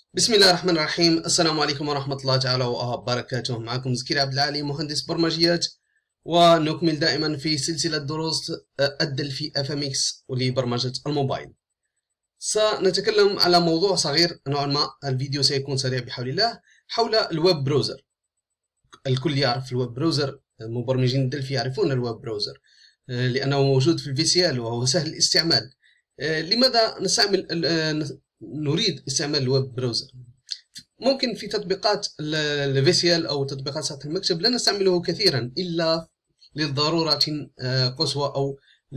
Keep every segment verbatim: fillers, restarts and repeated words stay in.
بسم الله الرحمن الرحيم. السلام عليكم ورحمة الله تعالى وبركاته. معكم زكريا عبد العالي، مهندس برمجيات، ونكمل دائما في سلسلة دروس الدلفي اف ام اكس لبرمجة الموبايل. سنتكلم على موضوع صغير نوعا ما، الفيديو سيكون سريع بحول الله، حول الويب براوزر. الكل يعرف الويب براوزر، مبرمجين الدلفي يعرفون الويب براوزر لأنه موجود في الفي سي ال وهو سهل الاستعمال. لماذا نستعمل نريد استعمال الويب براوزر؟ ممكن في تطبيقات الفي سي ال او تطبيقات سطح المكتب لا نستعمله كثيرا الا لضروره قصوى او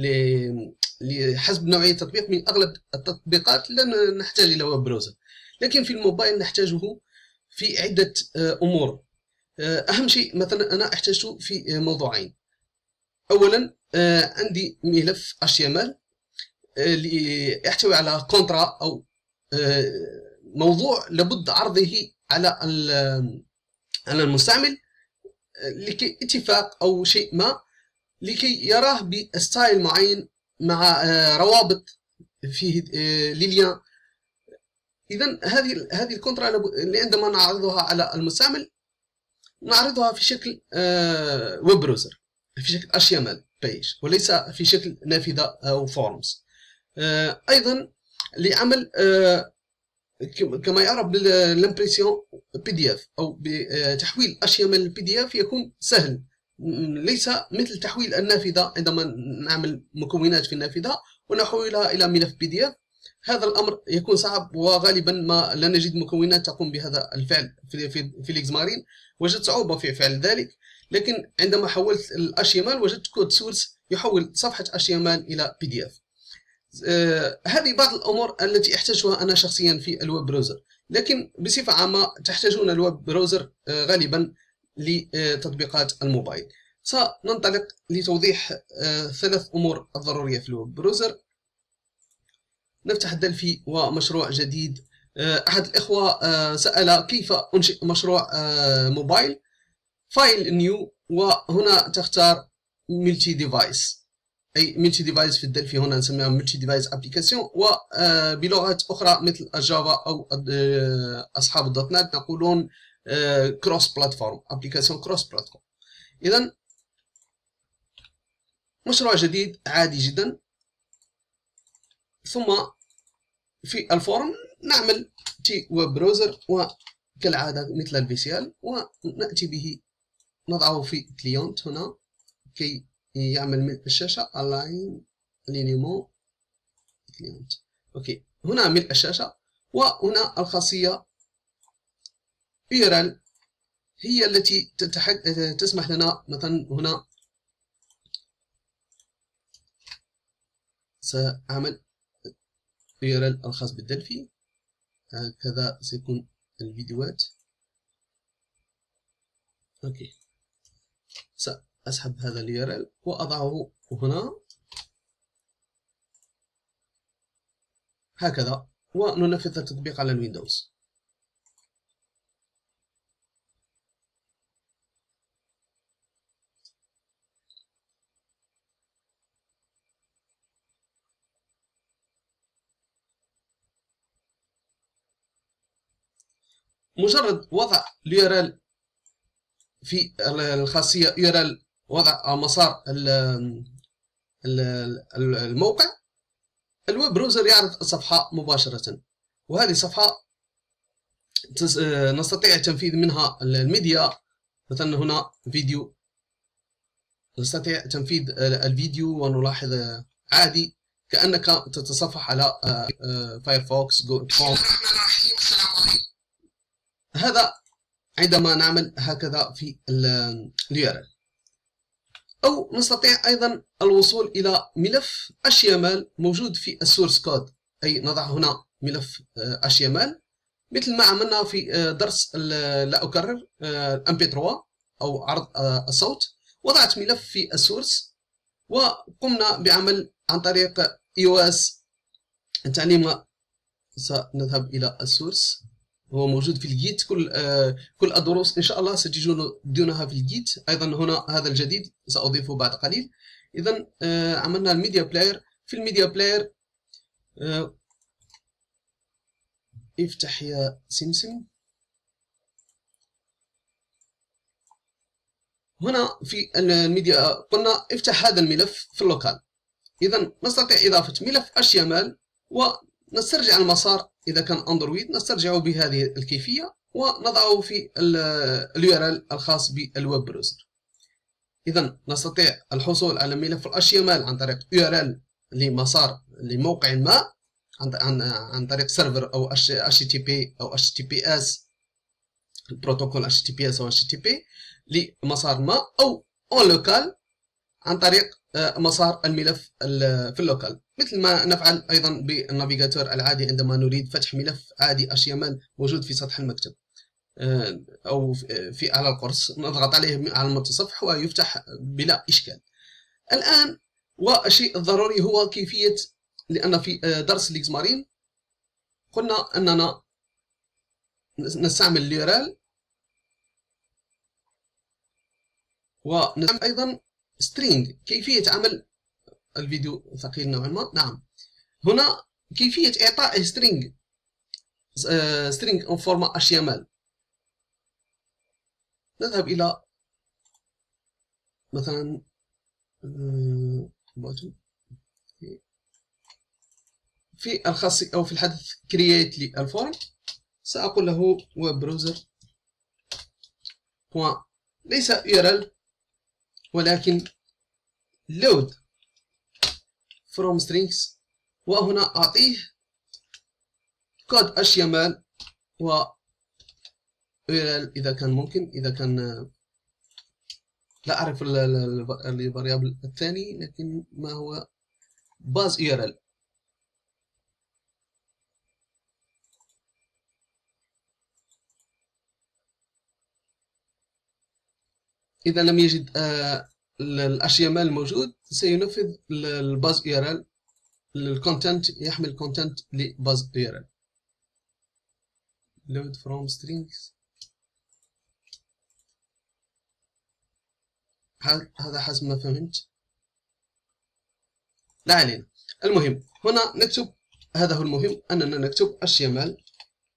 لحسب نوعيه التطبيق. من اغلب التطبيقات لا نحتاج الى ويب براوزر، لكن في الموبايل نحتاجه في عده امور. اهم شيء مثلا انا احتاجته في موضوعين. اولا عندي ملف اتش تي ام ال يحتوي على كونترا او موضوع لابد عرضه على على المستعمل لكي اتفاق او شيء ما لكي يراه بستايل معين مع روابط فيه لليان. اذا هذه هذه الكونترا اللي عندما نعرضها على المستعمل نعرضها في شكل ويب براوزر، في شكل اتش تي ام ال بيج وليس في شكل نافذه او فورمز. ايضا لعمل كما يعرف بالامبريسيون بي دي اف او بتحويل اتش تي ام ال بي دي اف يكون سهل، ليس مثل تحويل النافذه عندما نعمل مكونات في النافذه ونحولها الى ملف بي دي اف. هذا الامر يكون صعب وغالبا ما لا نجد مكونات تقوم بهذا الفعل. في في في الاكزمارين وجدت صعوبه في فعل ذلك، لكن عندما حولت الاتش تي ام ال وجدت كود سورس يحول صفحه اتش تي ام ال الى بي دي اف. آه هذه بعض الامور التي احتاجها انا شخصيا في الويب براوزر، لكن بصفه عامه تحتاجون الويب براوزر آه غالبا لتطبيقات الموبايل. سننطلق لتوضيح آه ثلاث امور الضروريه في الويب براوزر. نفتح الدلفي ومشروع جديد. آه احد الاخوه آه سال كيف انشئ مشروع آه موبايل. فايل نيو، وهنا تختار ملتي ديفايس، اي ملتي ديفايس في الدلفي هنا نسميها ملتي ديفايس ابليكاسيون، وبلغات اخرى مثل الجافا او اصحاب الدوت نت نقولون كروس بلاتفورم، ابليكاسيون كروس بلاتفورم. اذا مشروع جديد عادي جدا، ثم في الفورم نعمل تي ويب براوزر وكالعاده مثل الفي سي ال، وناتي به نضعه في كليونت هنا كي يعمل ملء الشاشة align alignement client. اوكي، هنا ملء الشاشة، وهنا الخاصية يو ار ال هي التي تسمح لنا مثلا هنا سأعمل يو ار ال الخاص بالدلفي. هكذا سيكون الفيديوهات. اوكي، سأسحب هذا اليو ار ال وأضعه هنا هكذا، وننفذ التطبيق على الويندوز. مجرد وضع اليو ار ال في الخاصية يو ار ال، وضع مسار الموقع، الويب براوزر يعرض الصفحة مباشرة، وهذه الصفحة نستطيع تنفيذ منها الميديا. مثلا هنا فيديو، نستطيع تنفيذ الفيديو ونلاحظ عادي كأنك تتصفح على فايرفوكس جو كروم. هذا عندما نعمل هكذا في اليو ار ال. أو نستطيع أيضا الوصول إلى ملف اتش تي ام ال موجود في السورس كود، أي نضع هنا ملف اتش تي ام ال مثل ما عملنا في درس لا أكرر ام بي ثلاثة أو عرض الصوت. وضعت ملف في السورس وقمنا بعمل عن طريق اي او اس التعليم. سنذهب إلى السورس، هو موجود في الجيت. كل آه كل الدروس ان شاء الله ستجدونها في الجيت. ايضا هنا هذا الجديد ساضيفه بعد قليل. اذا آه عملنا الميديا بلاير. في الميديا بلاير آه افتح يا سمسم. هنا في الميديا قلنا افتح هذا الملف في اللوكال. إذا نستطيع إضافة ملف اتش تي ام ال ونسترجع المسار. إذا كان أندرويد نسترجعه بهذه الكيفية ونضعه في اليو ار ال الخاص بالويب براوزر. إذا نستطيع الحصول على ملف اتش تي ام ال عن طريق يو ار ال لمسار لموقع ما، عن عن طريق سيرفر أو اتش تي تي بي أو اتش تي بي اس، البروتوكول اتش تي تي بي اس أو اتش تي تي بي لمسار ما، أو اون لوكال عن طريق مسار الملف في اللوكال، مثل ما نفعل أيضا بالنافيغاتور العادي عندما نريد فتح ملف عادي اتش تي ام ال موجود في سطح المكتب أو في على القرص، نضغط عليه على المتصفح ويفتح بلا إشكال. الآن والشيء الضروري هو كيفية، لأن في درس ليكسمارين قلنا أننا نستعمل اليورال ونستعمل أيضا string. كيفية عمل الفيديو ثقيل نوعا ما. نعم، هنا كيفية إعطاء string string en format اتش تي ام ال. نذهب إلى مثلا في الخاص أو في الحدث create للفورم، سأقول له web browser ليس يو ار ال ولكن load from strings، وهنا أعطيه كود اتش تي ام ال و يو ار ال إذا كان ممكن. إذا كان لا أعرف الفاريابل الثاني، لكن ما هو باز يو ار ال. إذا لم يجد ال اتش تي ام ال الموجود سينفذ الباز يو ار ال، الكونتنت يحمل كونتنت لباز يو ار ال. load from strings، هذا حسب ما فهمت، لا علينا. المهم هنا نكتب، هذا هو المهم، أننا نكتب اتش تي ام ال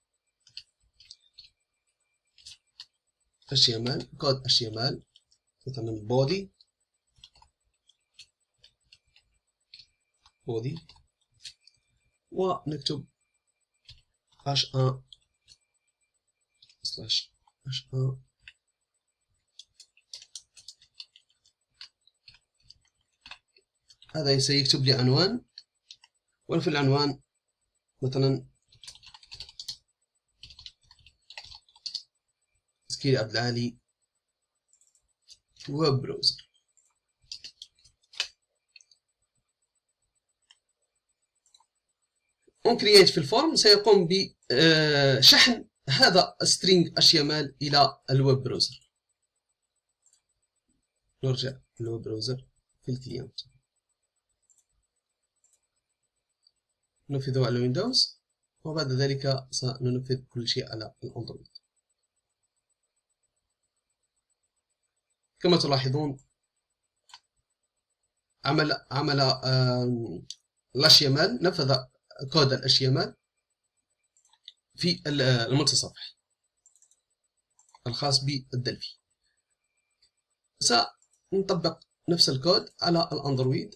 اتش تي ام ال كود اتش تي ام ال مثلا body body ونكتب h one slash h one هذا سيكتب لي عنوان، وفي العنوان مثلا سكيري عبد العالي ويب براوزر. اون كرييت في الفورم سيقوم بشحن هذا string اتش تي ام ال الى الويب براوزر. نرجع للويب براوزر في الكلينت، ننفذه على ويندوز، وبعد ذلك سننفذ كل شيء على الأندرويد. كما تلاحظون عمل عمل ال اتش تي ام ال، نفذ كود ال اتش تي ام ال في المتصفح الخاص بالدلفي. سنطبق نفس الكود على الأندرويد.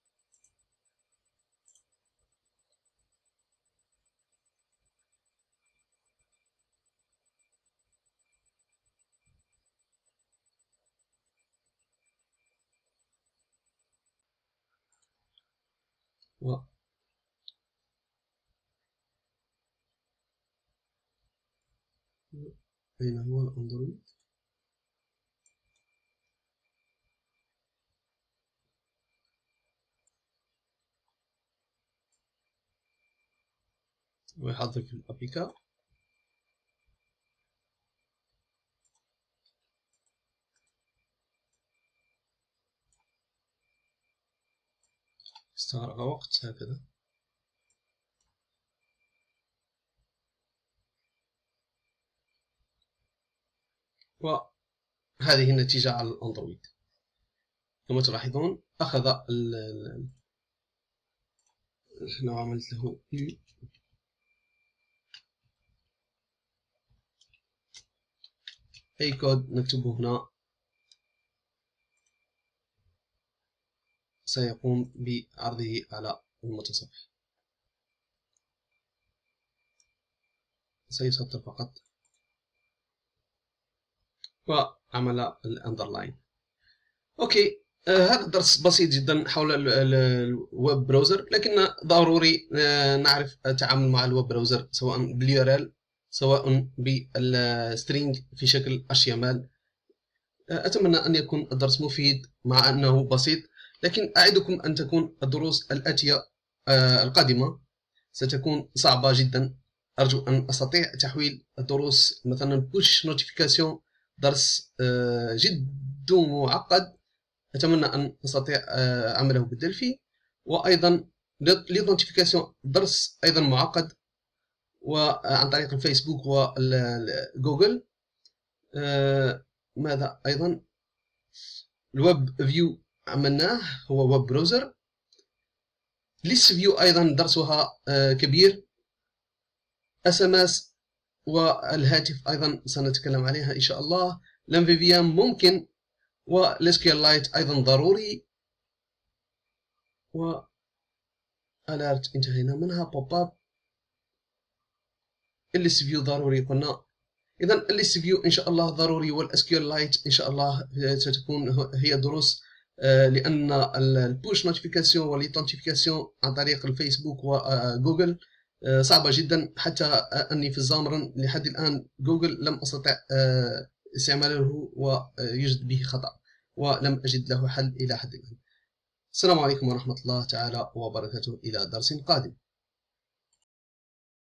و أين هو الأندرويد؟ ويحذف الأبيكا. استغرق وقت هكذا. وهذه النتيجة على الأندرويد. كما تلاحظون أخذ ال لو عملت له أي كود نكتبه هنا سيقوم بعرضه على المتصفح. سيسطر فقط وعمل الأندرلاين. أوكي، آه هذا درس بسيط جدا حول الويب براوزر، لكن ضروري آه نعرف التعامل مع الويب براوزر سواء باليو ار ال سواء بالسترينج في شكل اتش تي ام ال. آه أتمنى أن يكون الدرس مفيد مع أنه بسيط، لكن أعدكم أن تكون الدروس الآتية آه القادمة ستكون صعبة جدا. أرجو أن أستطيع تحويل الدروس مثلا بوش نوتيفيكاسيون درس آه جد معقد، أتمنى أن أستطيع عمله بالدلفي، وأيضا ليدونتيفيكاسيون درس أيضا معقد وعن طريق الفيسبوك وجوجل. ماذا أيضا؟ الويب فيو عملناه، هو ويب براوزر. ليست فيو أيضا درسها كبير. اس ام اس والهاتف أيضا سنتكلم عليها إن شاء الله. لام في في ام ممكن، والسكيل لايت أيضا ضروري، و alert انتهينا منها. بوب اب، الليست فيو ضروري قلنا. إذا الليست فيو إن شاء الله ضروري، والسكيل لايت إن شاء الله ستكون هي دروس، لأن البوش نوتيفيكاسيون والإيدنتيفيكاسيون عن طريق الفيسبوك وجوجل صعبة جدا، حتى أني في الزامرن لحد الآن جوجل لم أستطع استعماله ويوجد به خطأ، ولم أجد له حل إلى حد الآن. السلام عليكم ورحمة الله تعالى وبركاته، إلى درس قادم.